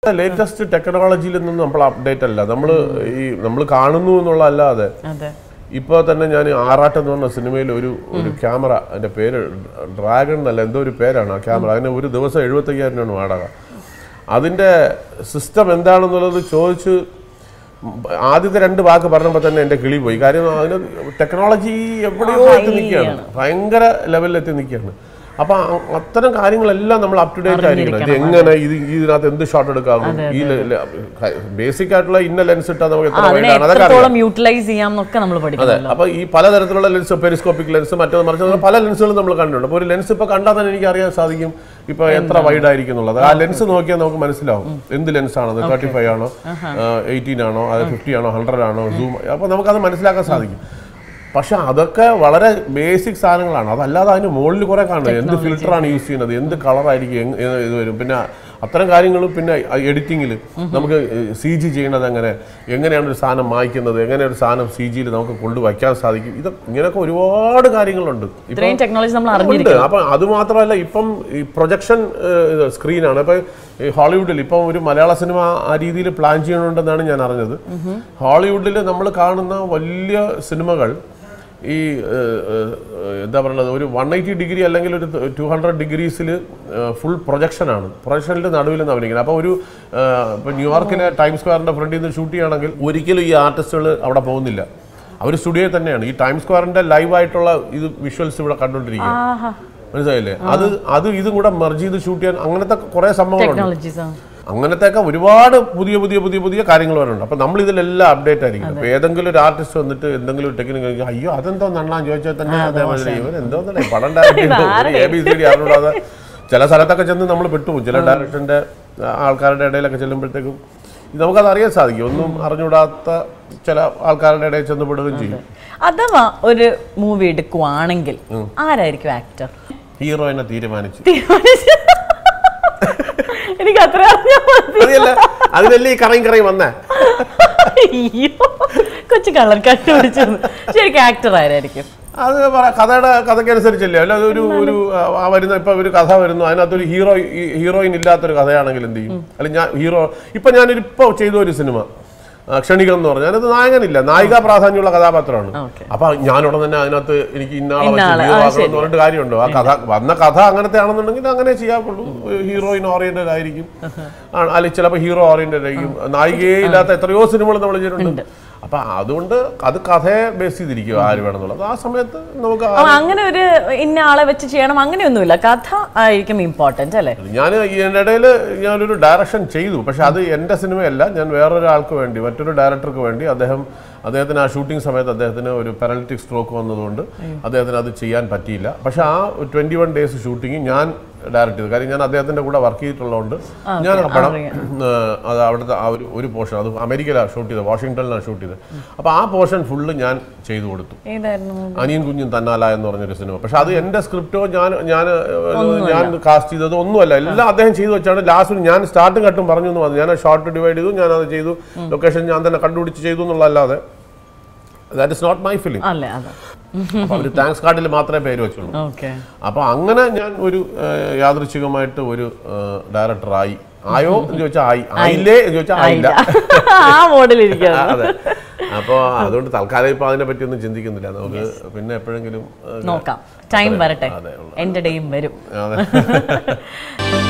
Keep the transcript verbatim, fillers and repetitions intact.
Latest ടെക്നോളജിയിലൊന്നും നമ്മൾ update അല്ല. നമ്മൾ ഈ നമ്മൾ കാണുന്നു എന്നുള്ള അല്ലാതെ ഇപ്പോൾ തന്നെ ഞാൻ ആറാട്ട് എന്ന് പറഞ്ഞ സിനിമയിൽ ഒരു ഒരു ക്യാമറ, അതിൻ്റെ പേര് ഡ്രാഗൺ എന്നല്ല എന്തോ ഒരു പേരാണ് ആ ക്യാമറ. അതിന് ഒരു ദിവസം എഴുപത്തയ്യായിരം രൂപയാണ് വാടക. അതിൻ്റെ സിസ്റ്റം എന്താണെന്നുള്ളത് ചോദിച്ച് ആദ്യത്തെ രണ്ട് വാക്ക് പറഞ്ഞപ്പോൾ തന്നെ എൻ്റെ കിളി പോയി. കാര്യം അതിന് ടെക്നോളജി എവിടെയോ എത്തി നിൽക്കുകയാണ്, ഭയങ്കര ലെവലിൽ എത്തി നിൽക്കുകയാണ്. അപ്പം അത്തരം കാര്യങ്ങളെല്ലാം നമ്മൾ അപ് ടു ഡേറ്റ് ആയിരിക്കണം. ഇത് എങ്ങനെ ഇത് ഇതിനകത്ത് എന്ത് ഷോട്ട് എടുക്കാവും, ഈ ബേസിക് ആയിട്ടുള്ള ഇന്ന ലെൻസ് ഇട്ടാൽ നമുക്ക് എത്ര വൈഡാണ് അതൊക്കെ അറിയാം. അതെ, അപ്പോൾ ഈ പലതരത്തിലുള്ള ലെൻസ്, പെരിസ്കോപ്പിക് ലെൻസ്, മറ്റേ മറിച്ച് പല ലെൻസുകളും നമ്മൾ കണ്ടിട്ടുണ്ട്. അപ്പോൾ ഒരു ലെൻസ് ഇപ്പോൾ കണ്ടാൽ തന്നെ എനിക്ക് അറിയാൻ സാധിക്കും ഇപ്പോൾ എത്ര വൈഡ് ആയിരിക്കും എന്നുള്ളത്. ആ ലെൻസ് നോക്കിയാൽ നമുക്ക് മനസ്സിലാവും എന്ത് ലെൻസാണത്, തേർട്ടി ഫൈവ് ആണോ, എയ്റ്റീൻ ആണോ, അത് ഫിഫ്റ്റി ആണോ, ഹൺഡ്രഡ് ആണോ, സൂം. അപ്പോൾ നമുക്കത് മനസ്സിലാക്കാൻ സാധിക്കും. പക്ഷെ അതൊക്കെ വളരെ ബേസിക് സാധനങ്ങളാണ്. അതല്ലാതെ അതിന് മുകളിൽ കുറേ കാണുന്നത് എന്ത് ഫിൽറ്ററാണ് യൂസ് ചെയ്യുന്നത്, എന്ത് കളറായിരിക്കും ഇത് വരും, പിന്നെ അത്തരം കാര്യങ്ങളും. പിന്നെ എഡിറ്റിങ്ങിൽ നമുക്ക് സി ജി ചെയ്യണത് എങ്ങനെ, എങ്ങനെയാണ് ഒരു സാധനം മായ്ക്കുന്നത്, എങ്ങനെ ഒരു സാധനം സി ജിയിൽ നമുക്ക് കൊണ്ടുവയ്ക്കാൻ സാധിക്കും, ഇത് ഇങ്ങനെയൊക്കെ ഒരുപാട് കാര്യങ്ങളുണ്ട്. ഉണ്ട്. അപ്പം അതുമാത്രമല്ല, ഇപ്പം ഈ പ്രൊജക്ഷൻ സ്ക്രീനാണ്. ഇപ്പം ഹോളിവുഡിൽ ഇപ്പം ഒരു മലയാള സിനിമ ആ രീതിയിൽ പ്ലാൻ ചെയ്യണമെന്നാണ് ഞാൻ അറിഞ്ഞത്. ഹോളിവുഡിൽ നമ്മൾ കാണുന്ന വലിയ സിനിമകൾ ഈ എന്താ പറയുന്നത്, ഒരു വൺ എയ്റ്റി ഡിഗ്രി അല്ലെങ്കിൽ ഒരു ടു ഹൺഡ്രഡ് ഡിഗ്രീസിൽ ഫുൾ പ്രൊജക്ഷനാണ്. പ്രൊജക്ഷനിൽ നടുവിൽ നിന്ന് അഭിനയിക്കുന്നത്. അപ്പോൾ ഒരു ഇപ്പോൾ ന്യൂയോർക്കിലെ ടൈം സ്ക്വയറിൻ്റെ ഫ്രണ്ടിൽ നിന്ന് ഷൂട്ട് ചെയ്യുകയാണെങ്കിൽ ഒരിക്കലും ഈ ആർട്ടിസ്റ്റുകൾ അവിടെ പോകുന്നില്ല, അവർ സ്റ്റുഡിയോയിൽ തന്നെയാണ്. ഈ ടൈം സ്ക്വയറിൻ്റെ ലൈവായിട്ടുള്ള ഇത് വിഷ്വൽസ് ഇവിടെ കണ്ടുകൊണ്ടിരിക്കുക, മനസ്സിലായില്ലേ? അത് അത് ഇതും കൂടെ മെർജ് ചെയ്ത് ഷൂട്ട് ചെയ്യാൻ അങ്ങനത്തെ കുറേ സംഭവങ്ങളുണ്ട്. അങ്ങനത്തെയൊക്കെ ഒരുപാട് പുതിയ പുതിയ പുതിയ പുതിയ കാര്യങ്ങൾ വരുന്നുണ്ട്. അപ്പം നമ്മൾ ഇതിലെല്ലാം അപ്ഡേറ്റ് ആയിരിക്കും. അപ്പോൾ ഏതെങ്കിലും ഒരു ആർട്ടിസ്റ്റ് വന്നിട്ട് എന്തെങ്കിലും ഒരു ടെക്നിക്ക് അയ്യോ അതെന്തോ നണ്ണാൻ ചോദിച്ചാൽ തന്നെ അതേമാതിരി ഇവർ എന്തോന്നല്ലേ പടം direct A B C D അറിഞ്ഞൂടാതെ ചില സ്ഥലത്തൊക്കെ ചെന്ന് നമ്മൾ പെട്ടുപോകും. ചില ഡയറക്ഷൻ്റെ ആൾക്കാരുടെ ഇടയിലൊക്കെ ചെല്ലുമ്പോഴത്തേക്കും നമുക്കത് അറിയാൻ സാധിക്കും. ഒന്നും അറിഞ്ഞൂടാത്ത ചില ആൾക്കാരുടെ ഇടയിൽ ചെന്ന് പെടുകയും ചെയ്യും. അഥവാ ഒരു മൂവി എടുക്കുവാണെങ്കിൽ ആരായിരിക്കും ആക്ടർ? ഹീറോയിനെ തീരുമാനിച്ചു. എനിക്ക് അത്ര അതിനല്ലേ ഈ കറയും കറയും വന്നേ. കൊച്ചു കളർ കണ്ടുപിടിച്ചത്. ശരിക്കും ആക്ടർ ആരായിരിക്കും? അത് കഥയുടെ കഥയ്ക്കനുസരിച്ചല്ലേ. അല്ല അതൊരു ഒരു വരുന്ന ഇപ്പൊ ഒരു കഥ വരുന്നു, അതിനകത്തൊരു ഹീറോ ഹീറോയിൻ ഇല്ലാത്തൊരു കഥയാണെങ്കിൽ എന്ത് ചെയ്യും? അല്ലെങ്കിൽ ഞാൻ ഹീറോ ഇപ്പൊ ഞാനൊരു ഇപ്പൊ ചെയ്ത ഒരു സിനിമ ക്ഷണികം എന്ന് പറഞ്ഞാൽ അതിനകത്ത് നായകനില്ല, നായിക പ്രാധാന്യമുള്ള കഥാപാത്രമാണ്. അപ്പൊ ഞാനുടൻ തന്നെ അതിനകത്ത് എനിക്ക് ഇന്നാളെ എന്ന് പറഞ്ഞിട്ട് കാര്യമുണ്ടോ? ആ കഥ വന്ന കഥ അങ്ങനത്തെ ആണെന്നുണ്ടെങ്കിൽ അങ്ങനെ ചെയ്യാറുള്ളൂ. ഹീറോയിൻ ഓറിയന്റഡ് ആയിരിക്കും, അല്ലെങ്കിൽ ചിലപ്പോൾ ഹീറോ ഓറിയന്റഡ് ആയിരിക്കും. നായികയെ ഇല്ലാത്ത എത്രയോ സിനിമകൾ നമ്മൾ ചെയ്തിട്ടുണ്ട്. അപ്പൊ അതുകൊണ്ട് അത് കഥയെ ബേസ് ചെയ്തിരിക്കും ആര് വേണമെന്നുള്ളത്. ആ സമയത്ത് നമുക്ക് അങ്ങനെ ഒരു ഇന്ന ആളെ വെച്ച് ചെയ്യണം അങ്ങനെയൊന്നുമില്ല, കഥ ആയിരിക്കും ഇമ്പോർട്ടന്റ് അല്ലേ? ഞാൻ ഇതിൻ്റെ ഇടയിൽ ഞാനൊരു ഡയറക്ഷൻ ചെയ്തു, പക്ഷെ അത് എൻ്റെ സിനിമയല്ല. ഞാൻ വേറൊരാൾക്ക് വേണ്ടി, മറ്റൊരു ഡയറക്ടർക്ക് വേണ്ടി, അദ്ദേഹം അദ്ദേഹത്തിന് ആ ഷൂട്ടിംഗ് സമയത്ത് അദ്ദേഹത്തിന് ഒരു പാരലിറ്റിക് സ്ട്രോക്ക് വന്നതുകൊണ്ട് അദ്ദേഹത്തിന് അത് ചെയ്യാൻ പറ്റിയില്ല. പക്ഷെ ആ ട്വൻറ്റി വൺ ഡേയ്സ് ഷൂട്ടിങ് ഞാൻ ഡയറക്റ്റ് ചെയ്തു. കാര്യം ഞാൻ അദ്ദേഹത്തിൻ്റെ കൂടെ വർക്ക് ചെയ്തിട്ടുള്ളതുകൊണ്ട് ഞാൻ ആ പടം അത് അവിടുത്തെ ആ ഒരു ഒരു പോർഷൻ, അത് അമേരിക്കയിലാണ് ഷൂട്ട് ചെയ്തത്, വാഷിങ്ടണിലാണ് ഷൂട്ട് ചെയ്തത്. അപ്പോൾ ആ പോർഷൻ ഫുള്ള് ഞാൻ ചെയ്തു കൊടുത്തു. അനിയൻ കുഞ്ഞും തന്നാല എന്ന് പറഞ്ഞൊരു സിനിമ. പക്ഷെ അത് എൻ്റെ സ്ക്രിപ്റ്റോ ഞാൻ ഞാൻ ഞാൻ കാസ്റ്റ് ചെയ്തതോ ഒന്നുമല്ല, എല്ലാം അദ്ദേഹം ചെയ്തു വെച്ചാണ്. ലാസ്റ്റ് ഞാൻ സ്റ്റാർട്ടും കട്ടും പറഞ്ഞു എന്ന് പറഞ്ഞു. ഞാൻ ഷോർട്ട് ഡിവൈഡ് ചെയ്തു, ഞാൻ അത് ചെയ്തു, ലൊക്കേഷൻ ഞാൻ തന്നെ കണ്ടുപിടിച്ച് ചെയ്തു എന്നുള്ളതല്ലാതെ that is not my film. ഒരു താങ്ക്സ് കാർഡിൽ മാത്രമേ പേര് വെച്ചുള്ളൂ. അപ്പൊ അങ്ങനെ ഞാൻ ഒരു യാദൃച്ഛികമായിട്ട് ഒരു ഡയറക്ടറായി. ആയോ എന്ന് ചോദിച്ചാൽ ആയി, ആയില്ലേ എന്ന് ചോദിച്ചാൽ ആയില്ല. അതെ. അപ്പോൾ അതുകൊണ്ട് തൽക്കാലം ഇപ്പൊ അതിനെ പറ്റി ഒന്നും ചിന്തിക്കുന്നില്ല. നമുക്ക് പിന്നെ എപ്പോഴെങ്കിലും നോക്കാം, ടൈം വരട്ടെ, എന്റെ ടൈം വരും. അതെ.